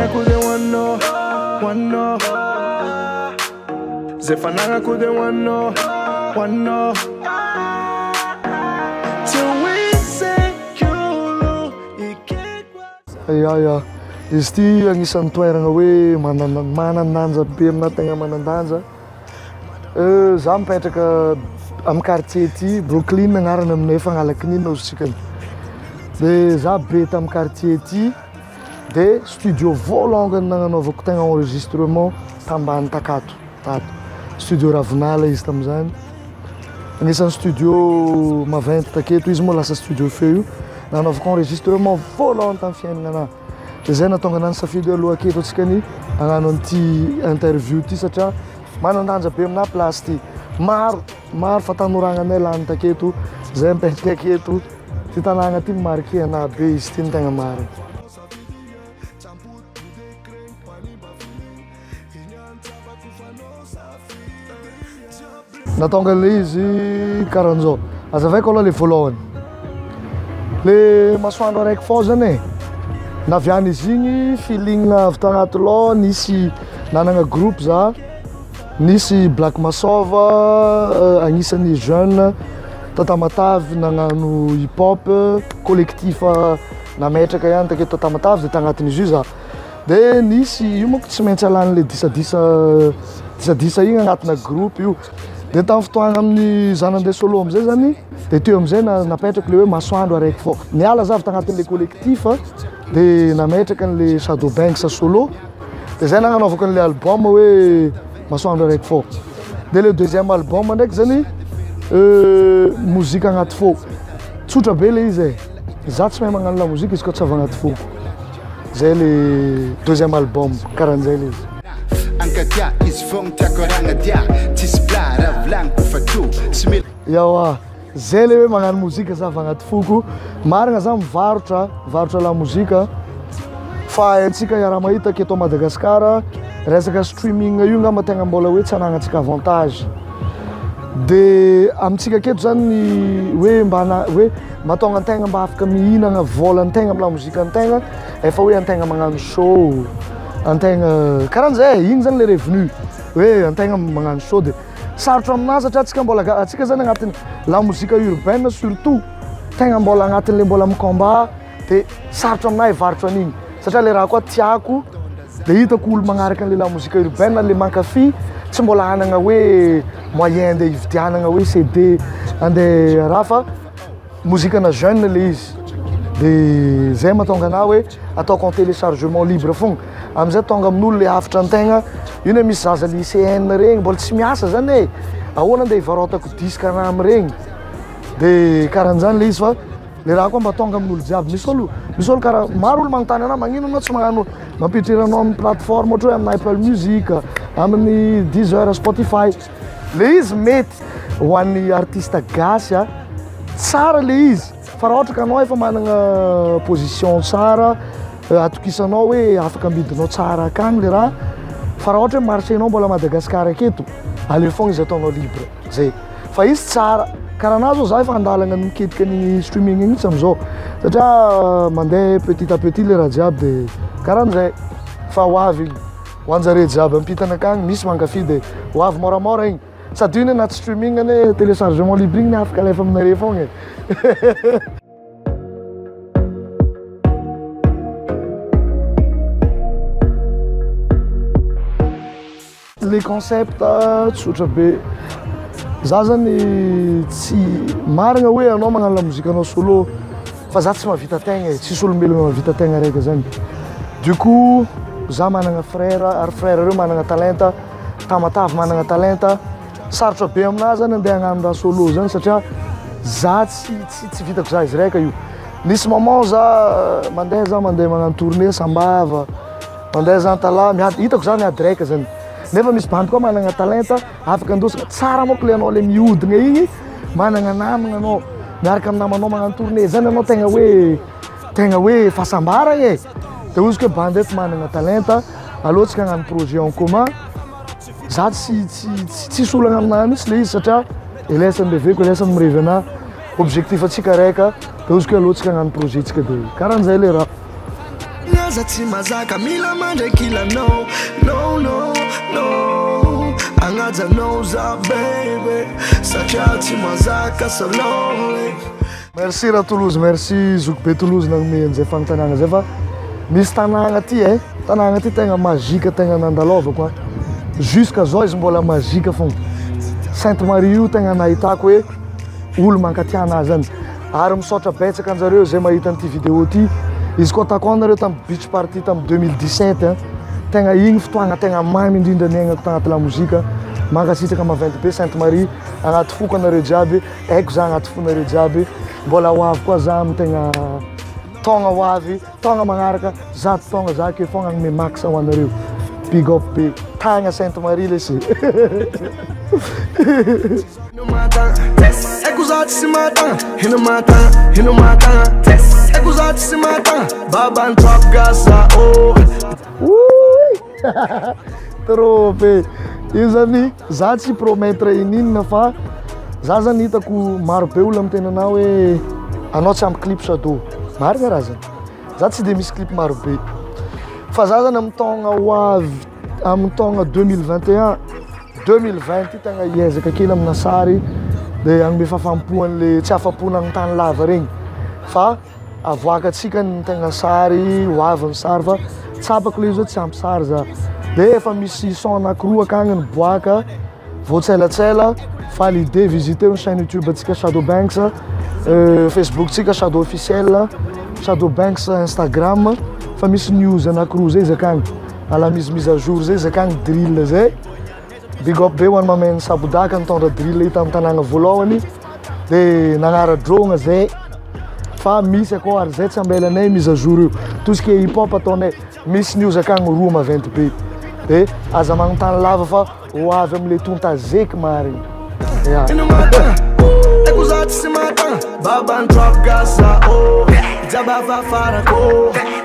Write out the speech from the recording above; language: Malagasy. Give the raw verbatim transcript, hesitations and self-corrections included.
fananga kude wano wano ze fananga kude wano wano Ja, ja. Izy ty agnisan'ny toerana hoe manan-danja be amina tegna manan-danja. Za mipetraka amin'ny quartier ty Brooklyn agnarany aminay Fangalakiny ozy tsika. Dia za be tamin'ny quartier ty dia studio voalongany nagnanaovako tegna enregistrement tambany takato tato. Studio Ravinala izy tamin'izany. Agnisan'ny studio maventy taketo izy moa lasa studio feo io. Nanaovako enregistrement voalohany tamin'ny fiainana. Dia zay nahatonga anahy nisafidy aloha aketo antsika ny hagnano an'ity interview ty satria manan-danja be amina place ty. Maro maro fa tanoragnanay lany taketo, zay mipetraka aketo. Ty tanàgna ty marqué anahy be izy ty ny tegna marina. Nahatonga le izy karahan'izao. Azavaiko aloha le voalohany. Le masoandro araiky fô zany e. Naviany izy igny feeling avy tagnaty loha, nisy nanagna groupe za, nisy Black Masova, agnisan'ny jeune Tatamatavy nagnano hip hop, collectif nametraka ihany taketo Tatamatavy dia tagnatin'izy io za. Dia nisy io monko tsy maintsy alany le disadisa disadisa igny agnatina groupe io. Dia tamin'ny fotoagna amin'ny za nandeha solo amizay zany, dia teo amizay napetraka le hoe masoandro araiky fô. Niala za avy tagnatin'le collectif dia nametraka an'le Shadow Banks solo. Dia zay nagnanaovako an'le album hoe masoandro araiky fô. Dia le deuxième album ndraiky zany mozika agnaty fô. Tsotra be le izy e. Za tsy mahay magnano la mozika izy koa tsy avy agnaty fô. Zay le deuxième album, karahan'izay le izy. Ankatia izy fogna tiako aragnatia tsisy blara volagniko fa to sy mila Yawa, zay le hoe magnano mozika za avy agnaty foko. Marina za mivarotra, mivarotra la mozika. Fa antsika raha mahita aketo Madagasikara, resaka streaming io ngamba tegna mbola hoe tsy anagnantsika avantage. Dia amintsika aketo zany hoe mba hoe mahatonga antegna mba afaka mihinagna volan-tegna amin'ny la mozika antegna, efa hoe antegna magnano show, antegna karahan'izay, igny zany le revenu hoe antegna magnano show. Dia sarotra aminazy satria atsika mbola atsika zany agnatin'ny la mozika urbaine surtout tegna mbola agnatin'le mbola micombat. Dia sarotra aminahy hivarotra an'igny satria le raha koa tiako dia hitako olo magnaraka an'le la mozika urbaine le mankafy tsy mbola hanagna hoe moyen andeha hividianagna hoe C D andeha raha fa mozikana jeune le izy. Dia zay mahatonga anahy hoe ataoko en téléchargement libre fogna. Amizay tonga amin'olo le hafitra antegna, io ne misy zaza lycéenne regny mbola tsy miasa zany e. Ahoana andeha hivarotako disque ana amin'iregny. Dia karahan'izany le izy fa le raha koa mba tonga amin'olo jiaby. Misy olo misy olo karaha maro olo magnontany anahy magnino anao tsy magnano mampitreranao amin'ny plateforme ohatra hoe amin'ny Apple Music, amin'ny Deezer, Spotify. Le izy mety ho an'ny artiste gasy tsara le izy. Fa raha ohatra ka anao efa managna position tsara, atokisanao hoe afaka ambidinao tsara akagny le raha. Fa raha ohatra hoe marchénao mbola Madagasikara aketo, aleo fogna izy ataonao libre zay. Fa izy tsara. Karaha anazy zao za efa andalagna miketika ny streaming igny amizao. Satria mandeha petit à petit le raha jiaby dia karahan'izay. Fa ho avy igny, ho anjare jiaby ampitana akagny, misy mankafy dia ho avy moramora igny. Sady io ne anaty streaming ane téléchargement libre igny afaka alefa aminare fogna e. Le concept tsotra be. Za zany tsy marina hoe anao magnano la mozika anao solo fa za tsy mahavita tegna e, tsisy olombelogna mahavita tegna raiky zany. Du coup za managna frère ary frère reo managna talenta, Tamatavy managna talenta. Sarotra be aminazy zany andeha hagnano raha solo zany satria za tsy tsy tsy vitako za izy raika io. Nisy moment za mandeha za mandeha magnano tournée Sambava, mandeha za Antala, miady hitako za miady raika zany. Nefa misy bandy koa managna talenta, afaka andosana tsara monko le anao le mihodigna igny, managna namagna anao, miaraka amin'ny namanao magnano tournée zany anao tegna hoe tegna hoe fahasambaragna e. Dia ozy koe bandy eto managna talenta, aleo tsika hagnano projet en commun. Za tsy tsy tsisy olagna aminahy mihitsy le izy satria elesany leveko, elesany mirevy anahy, objectif atsika raika, dia ozy koe aleo tsika hagnano projet tsika dia karahan'izay le raha. aza tsy mazaka mila mandray kila no no no no agnajanao za baby satria tsy mazaka salone. Merci ra Toulouse, merci Zoukbe Toulouse nagme an'izay fanontaniagna zay fa misy tanàgna ty e tanàgna ty tegna mazika tegna nandalovako a jusqu'à zao izy mbola mazika fogna. Sainte Marie io tegna nahitako hoe olo mankatia anazy any ary misaotra betsaka anjareo zay mahita an'ity vidéo ty. Izy koa tako anareo tamin'ny beach party tamin'ny deux mille dix-sept a tegna igny fotoagna tegna mamy indrindra niaignako tagnaty la mozika. Mankasitraka maventy be Sainte Marie agnaty foko anareo jiaby, haiko za agnaty fonareo jiaby. Mbola hoavy koa za amy tegna taogna hoavy taogna magnaraka zato taogna za ke fogna agny max ho anareo. Big up be tagna Sainte Marie lesy. Ecco za tsy matagna hena matagna hena matagna ecco za tsy matagna baban trop gasa oh trop be io zany za tsy promettre ininina fa za zany hitako maro be olo miteny anao hoe anao tsy ampy clip Shadow marina raha zany za tsy de misy clip maro be fa za zany amin'ny taogna hoavy amin'ny taogna deux mille vingt et un deux mille vingt tegna hiezaka kely amina sary dia agnome fafampoan'le tsy afapona amin'ny tany lava regny fa avoakatsika ny tegna sary hoavy ny sary fa tsapako le zao tsy ampy sary za dia efa misy son anankiroa akagny ny boaka voatselatsela fa l'idée visiter ny chaîne YouTube atsika Shadow Banks, Facebook tsika Shadow officiel, Shadow Banks Instagram fa misy news anankiroa zay izy akagny ala misy mise à jour zay izy akagny drill zay. Big up be ho an'ny mamegny Sabodaka nitondra drill hita amin'ny tanàgna voalohany dia nagnara-drôgna zay fa misy akao ary zay tsy ambelanay mise à jour io tout ce qui est hip hop ataonay misy news akagny roa maventy be dia aza magnontany lava fa hoavy am'le tonta zeky marigny. hena matagna ecco za tsy matagna baban trop gasa oh jaba vafarako